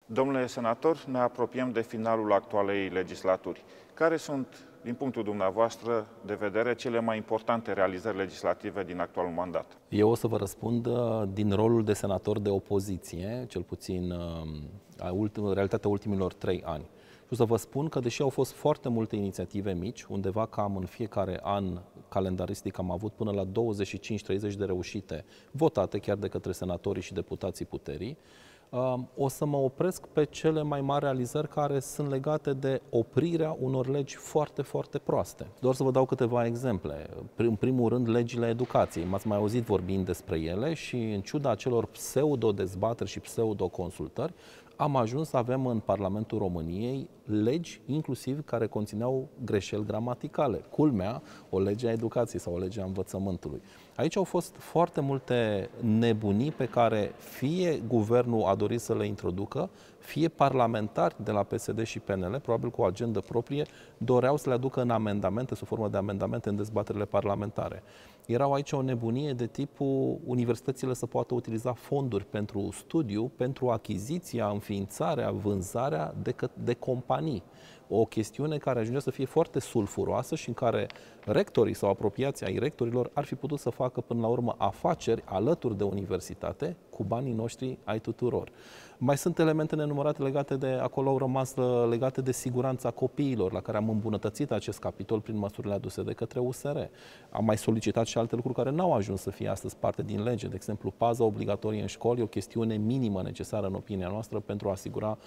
Domnule senator, ne apropiem de finalul actualei legislaturi. Care sunt, din punctul dumneavoastră de vedere, cele mai importante realizări legislative din actualul mandat? Eu o să vă răspund din rolul de senator de opoziție, cel puțin realitatea ultimilor 3 ani. Și o să vă spun că, deși au fost foarte multe inițiative mici, undeva cam în fiecare an calendaristic am avut până la 25-30 de reușite votate chiar de către senatorii și deputații puterii, o să mă opresc pe cele mai mari realizări care sunt legate de oprirea unor legi foarte, foarte proaste. Doar să vă dau câteva exemple. În primul rând, legile educației. M-ați mai auzit vorbind despre ele și, în ciuda acelor pseudo-dezbateri și pseudo-consultări, am ajuns să avem în Parlamentul României legi, inclusiv, care conțineau greșeli gramaticale. Culmea, o lege a educației sau o lege a învățământului. Aici au fost foarte multe nebunii pe care fie guvernul a dorit să le introducă, fie parlamentari de la PSD și PNL, probabil cu o agendă proprie, doreau să le aducă în amendamente, sub formă de amendamente în dezbaterile parlamentare. Erau aici o nebunie de tipul universitățile să poată utiliza fonduri pentru studiu, pentru achiziția, înființarea, vânzarea de companii. O chestiune care ajungea să fie foarte sulfuroasă și în care rectorii sau apropiații ai rectorilor ar fi putut să facă până la urmă afaceri alături de universitate cu banii noștri ai tuturor. Mai sunt elemente nenumărate legate de, acolo au rămas legate de siguranța copiilor, la care am îmbunătățit acest capitol prin măsurile aduse de către USR. Am mai solicitat și alte lucruri care n-au ajuns să fie astăzi parte din lege. De exemplu, paza obligatorie în școli e o chestiune minimă necesară în opinia noastră pentru a asigura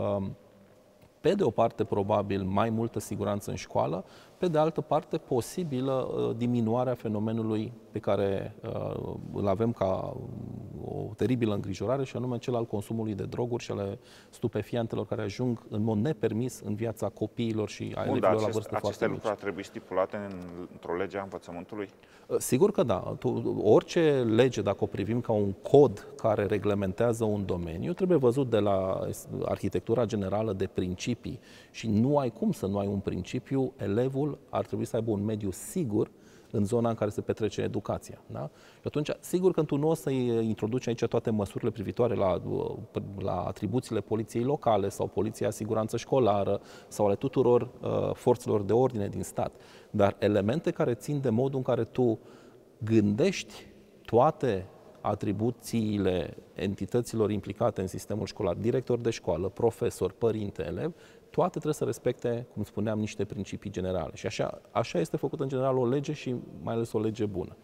pe de o parte, probabil, mai multă siguranță în școală, pe de altă parte, posibilă diminuarea fenomenului pe care îl avem ca o teribilă îngrijorare, și anume cel al consumului de droguri și ale stupefiantelor care ajung în mod nepermis în viața copiilor și a elevilor la vârste foarte mici. Aceste lucruri ar trebui stipulate într-o lege a învățământului? Sigur că da. Orice lege, dacă o privim ca un cod care reglementează un domeniu, trebuie văzut de la arhitectura generală de principii și nu ai cum să nu ai un principiu. Elevul ar trebui să aibă un mediu sigur în zona în care se petrece educația. Da? Și atunci, sigur că tu nu o să introduci aici toate măsurile privitoare la atribuțiile poliției locale sau poliția siguranță școlară sau ale tuturor forțelor de ordine din stat, dar elemente care țin de modul în care tu gândești toate atribuțiile entităților implicate în sistemul școlar, director de școală, profesor, părinte, elev, toate trebuie să respecte, cum spuneam, niște principii generale. Și așa este făcută în general o lege și mai ales o lege bună.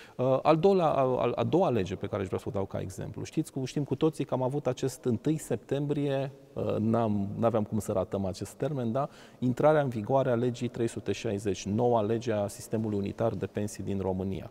A doua lege pe care aș vrea să o dau ca exemplu. Știm cu toții că am avut acest 1 septembrie, n-aveam cum să ratăm acest termen, da? Intrarea în vigoare a legii 360, noua lege a sistemului unitar de pensii din România.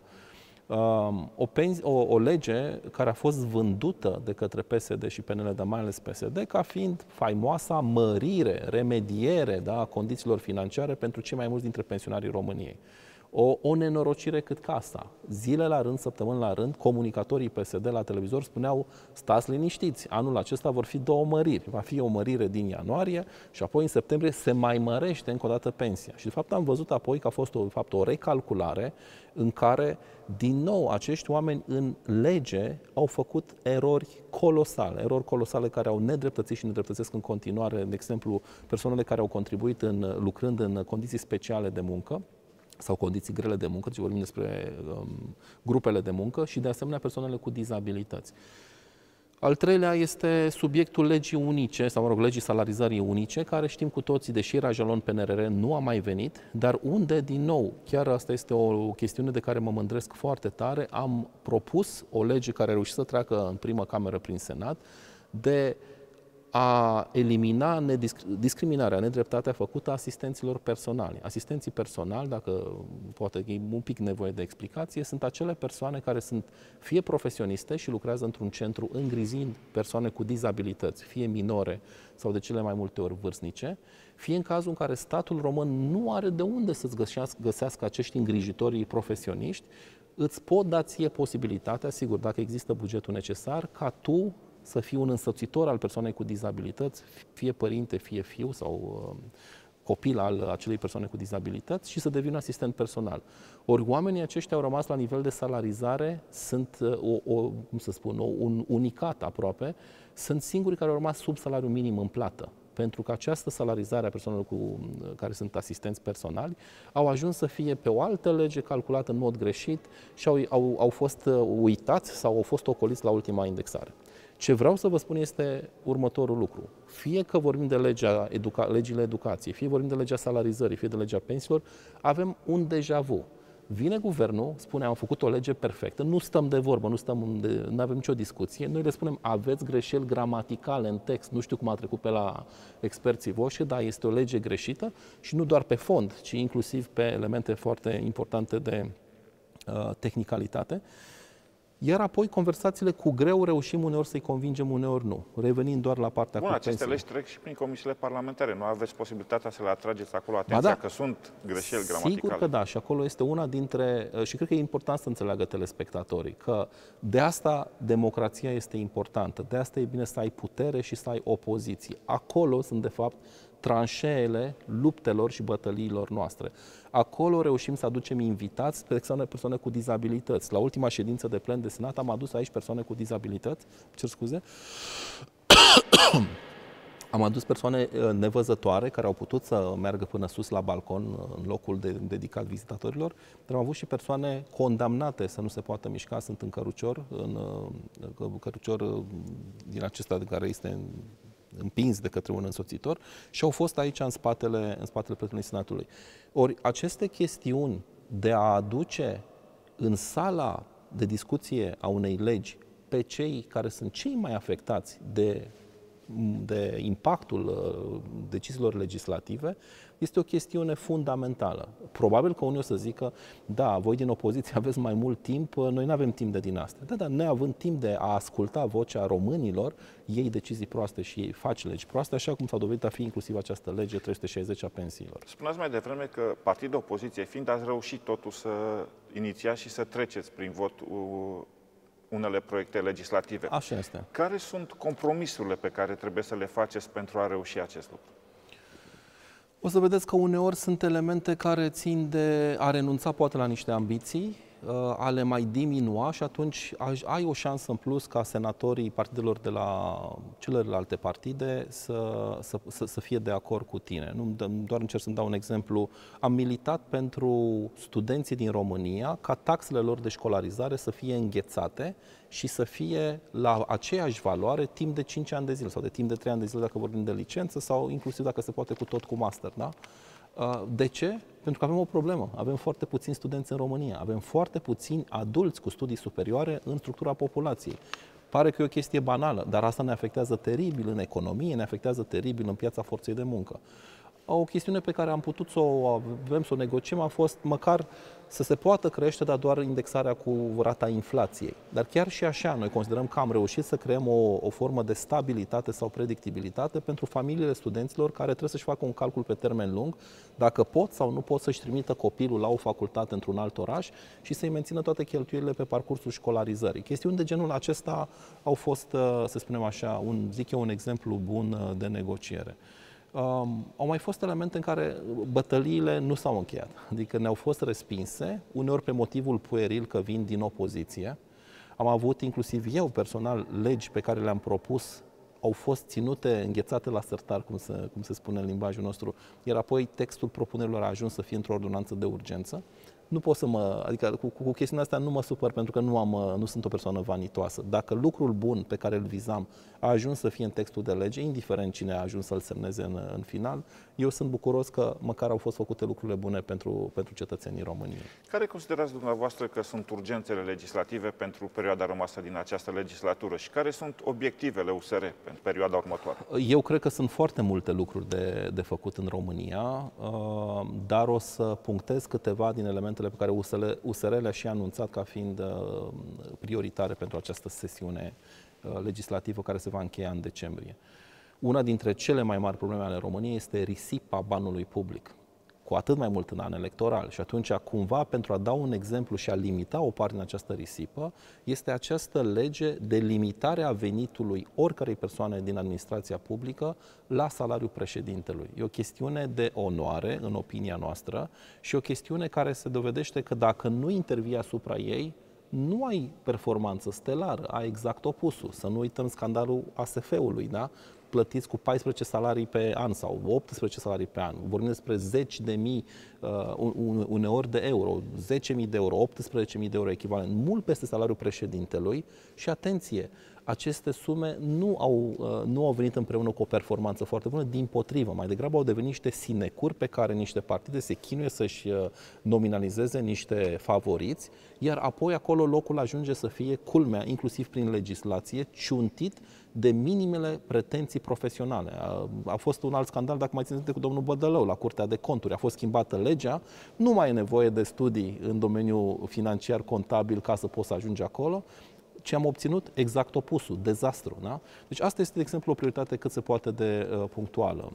O lege care a fost vândută de către PSD și PNL, dar mai ales PSD, ca fiind faimoasa mărire, remediere, da, a condițiilor financiare pentru cei mai mulți dintre pensionarii României. O nenorocire cât casa. Zile la rând, săptămâni la rând, comunicatorii PSD la televizor spuneau: stați liniștiți, anul acesta vor fi 2 măriri. Va fi o mărire din ianuarie și apoi în septembrie se mai mărește încă o dată pensia. Și de fapt am văzut apoi că a fost o recalculare în care, din nou, acești oameni în lege au făcut erori colosale care au nedreptățit și nedreptățesc în continuare, de exemplu, persoanele care au contribuit lucrând în condiții speciale de muncă sau condiții grele de muncă, deci vorbim despre grupele de muncă, și de asemenea persoanele cu dizabilități. Al treilea este subiectul legii unice, sau legii salarizării unice, care știm cu toții, deși era jalon PNRR, nu a mai venit, dar unde, din nou, chiar asta este o chestiune de care mă mândresc foarte tare, am propus o lege care a reușit să treacă în primă cameră prin Senat, de a elimina discriminarea, nedreptatea făcută asistenților personali. Asistenții personali, dacă poate e un pic nevoie de explicație, sunt acele persoane care sunt fie profesioniste și lucrează într-un centru îngrizind persoane cu dizabilități, fie minore sau de cele mai multe ori vârstnice, fie în cazul în care statul român nu are de unde să-ți găsească acești îngrijitori profesioniști, îți pot da ție posibilitatea, sigur, dacă există bugetul necesar, ca tu să fii un însoțitor al persoanei cu dizabilități, fie părinte, fie fiu sau copil al acelei persoane cu dizabilități și să devină asistent personal. Ori oamenii aceștia au rămas la nivel de salarizare, sunt cum să spun, un unicat aproape, sunt singurii care au rămas sub salariul minim în plată. Pentru că această salarizare a persoanelor care sunt asistenți personali au ajuns să fie pe o altă lege calculată în mod greșit și au fost uitați sau au fost ocoliți la ultima indexare. Ce vreau să vă spun este următorul lucru. Fie că vorbim de legile educației, fie vorbim de legea salarizării, fie de legea pensiilor, avem un deja vu. Vine guvernul, spune am făcut o lege perfectă, nu stăm de vorbă, nu avem nicio discuție, noi le spunem aveți greșeli gramaticale în text, nu știu cum a trecut pe la experții voștri, dar este o lege greșită și nu doar pe fond, ci inclusiv pe elemente foarte importante de tehnicalitate. Iar apoi conversațiile cu greu reușim uneori să-i convingem, uneori nu. Revenind doar la partea cu aceste pensiile. legi trec și prin comisiile parlamentare. Nu aveți posibilitatea să le atrageți acolo atenția că sunt greșeli gramaticale? Sigur că da, și acolo este una dintre... Și cred că e important să înțeleagă telespectatorii că de asta democrația este importantă, de asta e bine să ai putere și să ai opoziție. Acolo sunt, de fapt, tranșeele luptelor și bătăliilor noastre. Acolo reușim să aducem invitați persoane cu dizabilități. La ultima ședință de plen de Senat am adus aici persoane cu dizabilități, cer scuze, am adus persoane nevăzătoare care au putut să meargă până sus la balcon, în locul dedicat vizitatorilor, dar am avut și persoane condamnate să nu se poată mișca, sunt în cărucior din acesta de care este împins de către un însoțitor și au fost aici în spatele plenului Senatului. Ori aceste chestiuni de a aduce în sala de discuție a unei legi pe cei care sunt cei mai afectați de impactul deciziilor legislative, este o chestiune fundamentală. Probabil că unii o să zică, da, voi din opoziție aveți mai mult timp, noi nu avem timp de din astea. Da, dar neavând timp de a asculta vocea românilor, iei decizii proaste și faci legi proaste, așa cum s-a dovedit a fi inclusiv această lege 360 a pensiilor. Spuneați mai devreme că partid de opoziție fiind, ați reușit totuși să inițiați și să treceți prin vot unele proiecte legislative. Așa este. Care sunt compromisurile pe care trebuie să le faceți pentru a reuși acest lucru? O să vedeți că uneori sunt elemente care țin de a renunța poate la niște ambiții, a le mai diminua și atunci ai o șansă în plus ca senatorii partidelor de la celelalte partide să fie de acord cu tine. Doar încerc să-mi dau un exemplu. Am militat pentru studenții din România ca taxele lor de școlarizare să fie înghețate și să fie la aceeași valoare timp de 5 ani de zile sau de timp de 3 ani de zile dacă vorbim de licență sau inclusiv dacă se poate cu tot cu master, da? De ce? Pentru că avem o problemă. Avem foarte puțini studenți în România. Avem foarte puțini adulți cu studii superioare în structura populației. Pare că e o chestie banală, dar asta ne afectează teribil în economie, ne afectează teribil în piața forței de muncă. O chestiune pe care am putut să o avem, să o negociem, a fost măcar să se poată crește, dar doar indexarea cu rata inflației. Dar chiar și așa, noi considerăm că am reușit să creăm o formă de stabilitate sau predictibilitate pentru familiile studenților care trebuie să-și facă un calcul pe termen lung, dacă pot sau nu pot să-și trimită copilul la o facultate într-un alt oraș și să-i mențină toate cheltuielile pe parcursul școlarizării. Chestiuni de genul acesta au fost, să spunem așa, un exemplu bun de negociere. Au mai fost elemente în care bătăliile nu s-au încheiat, adică ne-au fost respinse, uneori pe motivul pueril că vin din opoziție. Am avut inclusiv eu personal legi pe care le-am propus, au fost ținute, înghețate la sertar, cum se spune în limbajul nostru, iar apoi textul propunerilor a ajuns să fie într-o ordonanță de urgență. Nu pot să adică cu chestiunea asta nu mă supăr pentru că nu sunt o persoană vanitoasă. Dacă lucrul bun pe care îl vizam a ajuns să fie în textul de lege, indiferent cine a ajuns să-l semneze în final, eu sunt bucuros că măcar au fost făcute lucrurile bune pentru cetățenii României. Care considerați dumneavoastră că sunt urgențele legislative pentru perioada rămasă din această legislatură și care sunt obiectivele USR pentru perioada următoare? Eu cred că sunt foarte multe lucruri de făcut în România, dar o să punctez câteva din elementele pe care USR le-a și anunțat ca fiind prioritare pentru această sesiune legislativă care se va încheia în decembrie. Una dintre cele mai mari probleme ale României este risipa banului public. cu atât mai mult în an electoral. Și atunci, cumva, pentru a da un exemplu și a limita o parte din această risipă, este această lege de limitare a venitului oricărei persoane din administrația publică la salariul președintelui. E o chestiune de onoare, în opinia noastră, și o chestiune care se dovedește că dacă nu intervii asupra ei, nu ai performanță stelară, ai exact opusul. Să nu uităm scandalul ASF-ului, da? Plătiți cu 14 salarii pe an sau 18 salarii pe an. Vorbim despre zeci de mii, uneori de euro, 10.000 de euro, 18.000 de euro echivalent, mult peste salariul președintelui și atenție, aceste sume nu au venit împreună cu o performanță foarte bună, dimpotrivă, mai degrabă au devenit niște sinecuri pe care niște partide se chinuie să-și nominalizeze niște favoriți, iar apoi acolo locul ajunge să fie, culmea, inclusiv prin legislație, ciuntit de minimele pretenții profesionale. A fost un alt scandal, dacă mai țineți, cu domnul Bădălău la Curtea de Conturi. A fost schimbată legea, nu mai e nevoie de studii în domeniul financiar contabil ca să poți să ajungi acolo, ci am obținut exact opusul, dezastru. Da? Deci asta este, de exemplu, o prioritate cât se poate de punctuală.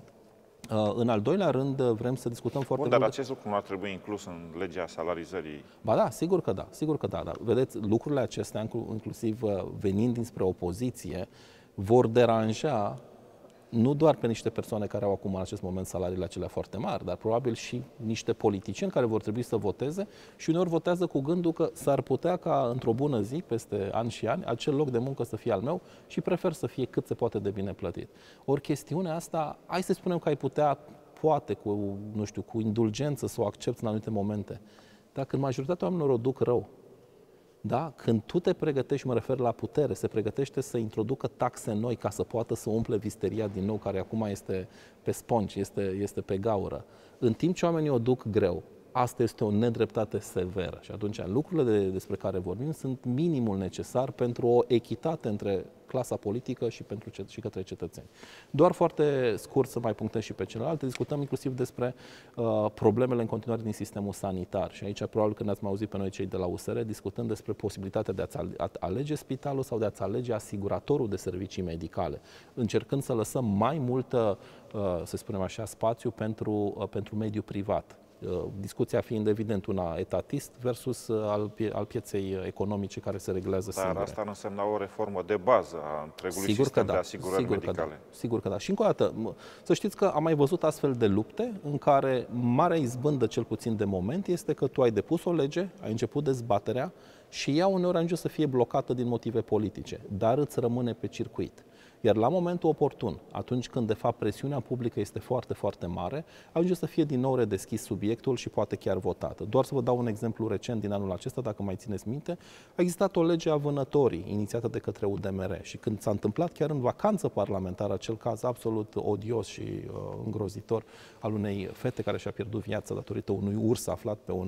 În al doilea rând, vrem să discutăm foarte mult... Dar acest lucru nu ar trebui inclus în legea salarizării? Ba da, sigur că da, sigur că da. Dar vedeți, lucrurile acestea, inclusiv venind dinspre opoziție, vor deranja nu doar pe niște persoane care au acum în acest moment salariile acelea foarte mari, dar probabil și niște politicieni care vor trebui să voteze și uneori votează cu gândul că s-ar putea ca într-o bună zi, peste ani și ani, acel loc de muncă să fie al meu și prefer să fie cât se poate de bine plătit. Ori chestiunea asta, hai să spunem că ai putea, poate, cu indulgență să o accepți în anumite momente, dar când majoritatea oamenilor o duc rău, da? Când tu te pregătești, mă refer la putere, se pregătește să introducă taxe noi ca să poată să umple visteria din nou, care acum este pe spongi, este pe gaură. În timp ce oamenii o duc greu, asta este o nedreptate severă. Și atunci lucrurile despre care vorbim sunt minimul necesar pentru o echitate între clasa politică și către cetățeni. Doar foarte scurt să mai punctăm și pe celelalte, discutăm inclusiv despre problemele în continuare din sistemul sanitar. Și aici probabil că ne-ați mai auzit pe noi cei de la USR discutând despre posibilitatea de a-ți alege spitalul sau de a-ți alege asiguratorul de servicii medicale, încercând să lăsăm mai multă, să spunem așa, spațiu pentru mediul privat. Discuția fiind evident una etatist versus al pieței economice care se reglează singure. Dar asta nu însemna o reformă de bază a întregului sistem de asigurări medicale. Sigur că da. Și încă o dată, să știți că am mai văzut astfel de lupte în care marea izbândă, cel puțin de moment, este că tu ai depus o lege, ai început dezbaterea și ea uneori ajunge să fie blocată din motive politice, dar îți rămâne pe circuit. Iar la momentul oportun, atunci când de fapt presiunea publică este foarte, foarte mare, ajunge să fie din nou redeschis subiectul și poate chiar votată. Doar să vă dau un exemplu recent din anul acesta, dacă mai țineți minte, a existat o lege a vânătorii inițiată de către UDMR și când s-a întâmplat chiar în vacanță parlamentară acel caz absolut odios și îngrozitor al unei fete care și-a pierdut viața datorită unui urs aflat pe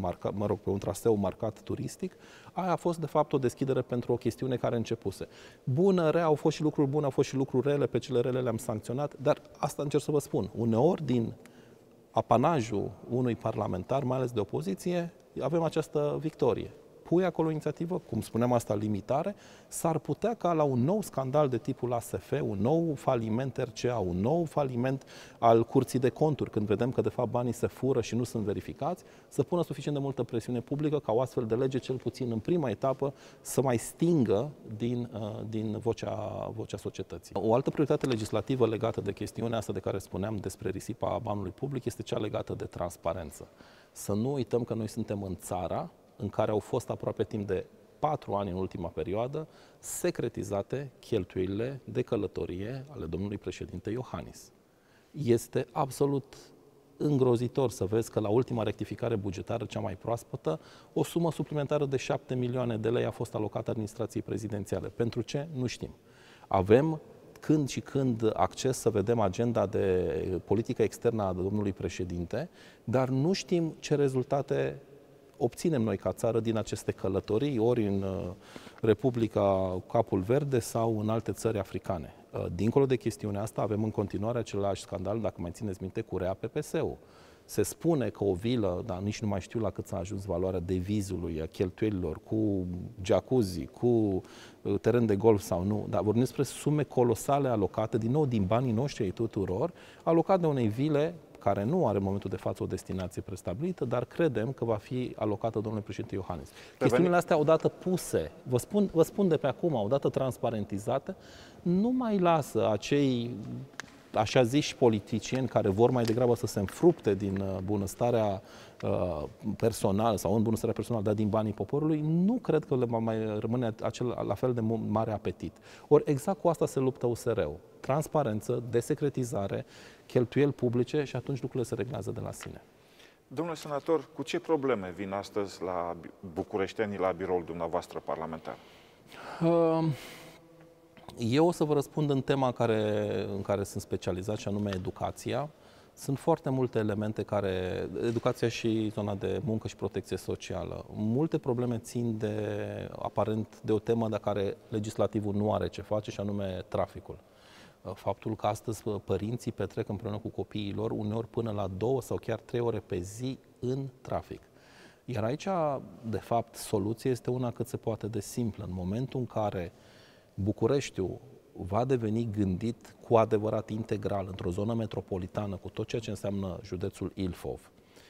pe un traseu marcat turistic, aia a fost de fapt o deschidere pentru o chestiune care începuse. Bună, rea, au fost și lucruri bune, au fost și lucruri rele, pe cele rele le-am sancționat, dar asta încerc să vă spun. Uneori din apanajul unui parlamentar, mai ales de opoziție, avem această victorie. Pui acolo o inițiativă, cum spuneam asta, limitare, s-ar putea ca la un nou scandal de tipul ASF, un nou faliment RCA, un nou faliment al Curții de Conturi, când vedem că de fapt banii se fură și nu sunt verificați, să pună suficient de multă presiune publică ca o astfel de lege, cel puțin în prima etapă, să mai stingă din vocea societății. O altă prioritate legislativă legată de chestiunea asta de care spuneam despre risipa banului public este cea legată de transparență. Să nu uităm că noi suntem în țara în care au fost aproape timp de 4 ani în ultima perioadă secretizate cheltuielile de călătorie ale domnului președinte Iohannis. Este absolut îngrozitor să vezi că la ultima rectificare bugetară, cea mai proaspătă, o sumă suplimentară de 7 milioane de lei a fost alocată administrației prezidențiale. Pentru ce? Nu știm. Avem când și când acces să vedem agenda de politică externă a domnului președinte, dar nu știm ce rezultate obținem noi ca țară din aceste călătorii, ori în Republica Capul Verde sau în alte țări africane. Dincolo de chestiunea asta, avem în continuare același scandal, dacă mai țineți minte, cu REA PPS-ul. Se spune că o vilă, dar nici nu mai știu la cât s-a ajuns valoarea devizului, a cheltuielilor, cu jacuzzi, cu teren de golf sau nu, dar vorbim despre sume colosale alocate, din nou din banii noștri ai tuturor, alocate unei vile care nu are în momentul de față o destinație prestabilită, dar credem că va fi alocată domnului președinte Iohannis. Chestiunile astea, odată puse, vă spun de pe acum, odată transparentizate, nu mai lasă acei așa ziși politicieni care vor mai degrabă să se înfrupte din bunăstarea personală sau în bunăstarea personală, dar din banii poporului, nu cred că le va mai rămâne la fel de mare apetit. Ori exact cu asta se luptă USR-ul. Transparență, desecretizare, cheltuieli publice și atunci lucrurile se reglează de la sine. Domnule senator, cu ce probleme vin astăzi la bucureștenii la biroul dumneavoastră parlamentar? Eu o să vă răspund în tema în care sunt specializat, și anume educația. Sunt foarte multe elemente educația și zona de muncă și protecție socială. Multe probleme țin aparent de o temă de care legislativul nu are ce face, și anume traficul. Faptul că astăzi părinții petrec împreună cu copiii lor uneori până la 2 sau chiar 3 ore pe zi în trafic. Iar aici, de fapt, soluția este una cât se poate de simplă. În momentul în care Bucureștiul va deveni gândit cu adevărat integral într-o zonă metropolitană cu tot ceea ce înseamnă județul Ilfov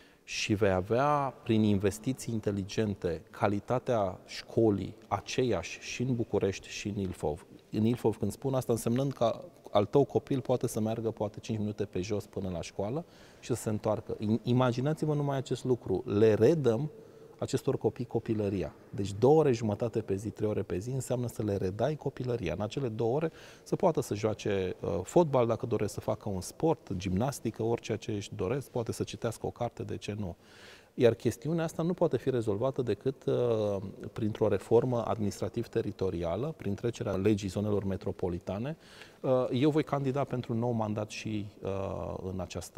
și vei avea prin investiții inteligente calitatea școlii aceeași și în București și în Ilfov. În Ilfov, când spun asta, însemnând că al tău copil poate să meargă poate 5 minute pe jos până la școală și să se întoarcă. Imaginați-vă numai acest lucru. Le redăm acestor copii copilăria. Deci 2 ore jumătate pe zi, 3 ore pe zi înseamnă să le redai copilăria. În acele 2 ore să poată să joace fotbal dacă doresc, să facă un sport, gimnastică, orice ce își doresc, poate să citească o carte, de ce nu. Iar chestiunea asta nu poate fi rezolvată decât printr-o reformă administrativ-teritorială, prin trecerea legii zonelor metropolitane. Eu voi candida pentru un nou mandat și în acest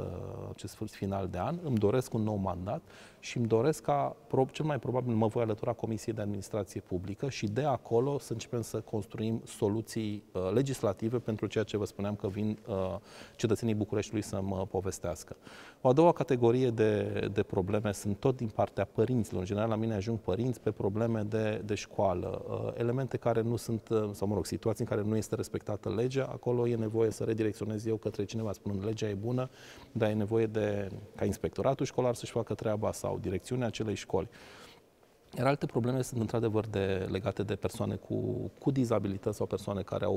final de an. Îmi doresc un nou mandat și îmi doresc ca, cel mai probabil, mă voi alătura Comisiei de Administrație Publică și de acolo să începem să construim soluții legislative pentru ceea ce vă spuneam că vin cetățenii Bucureștiului să mă povestească. O a doua categorie de probleme sunt tot din partea părinților. În general, la mine ajung părinți pe probleme de școală, elemente care nu sunt, sau mă rog, situații în care nu este respectată legea. Acolo e nevoie să redirecționez eu către cineva, spunând legea e bună, dar e nevoie ca inspectoratul școlar să-și facă treaba sau direcțiunea acelei școli. Iar alte probleme sunt într-adevăr legate de persoane cu dizabilități sau persoane care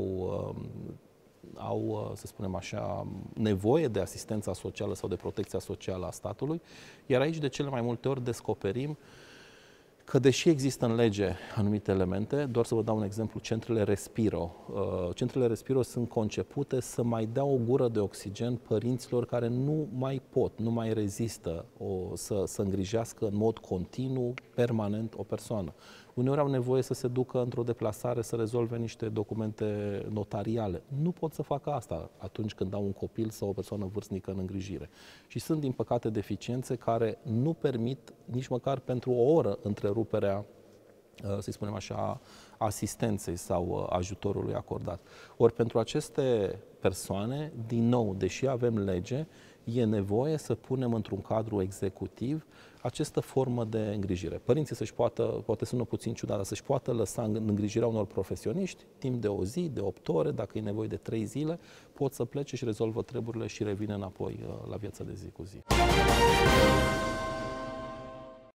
au, să spunem așa, nevoie de asistența socială sau de protecția socială a statului. Iar aici, de cele mai multe ori, descoperim că, deși există în lege anumite elemente, doar să vă dau un exemplu, centrele Respiro. Centrele Respiro sunt concepute să mai dea o gură de oxigen părinților care nu mai pot, nu mai rezistă să îngrijească în mod continuu, permanent, o persoană. Uneori au nevoie să se ducă într-o deplasare să rezolve niște documente notariale. Nu pot să facă asta atunci când au un copil sau o persoană vârstnică în îngrijire. Și sunt, din păcate, deficiențe care nu permit nici măcar pentru o oră întreruperea, să-i spunem așa, asistenței sau ajutorului acordat. Ori pentru aceste persoane, din nou, deși avem lege, e nevoie să punem într-un cadru executiv această formă de îngrijire. Părinții poate sună puțin ciudat, dar să-și poată lăsa în îngrijirea unor profesioniști timp de o zi, de 8 ore, dacă e nevoie de 3 zile, pot să plece și rezolvă treburile și revine înapoi la viața de zi cu zi.